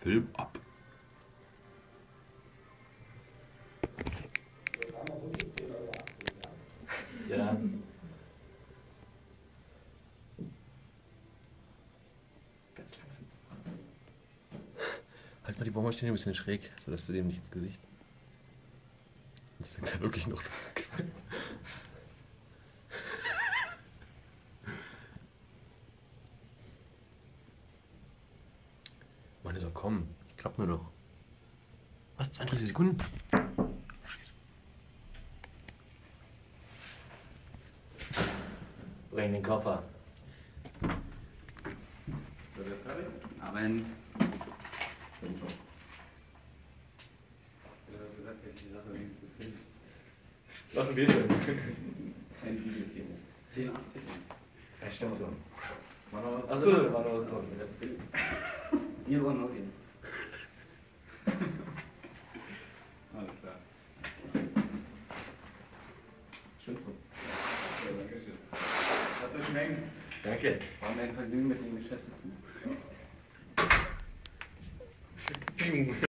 Film ab. Ja. Ganz langsam. Halt mal die Bohrmaschine ein bisschen schräg, sodass du dem nicht ins Gesicht. Sonst denkt er wirklich noch, dass es Mann, doch komm, ich klapp nur noch. Was? 32 Sekunden? Bring den Koffer. Wird das fertig? Amen. Du hast gesagt, dass ich die Sache wenigstens finde. Machen wir schon. Ein Video ist hier. 10,80 sind Ja, stimmt so. Achso, war noch so. Hier wollen wir gehen. Alles klar. Stimmt so. Ja, danke schön. Lass euch schmecken. Danke. War mir ein Vergnügen, mit dem Geschäft zu machen.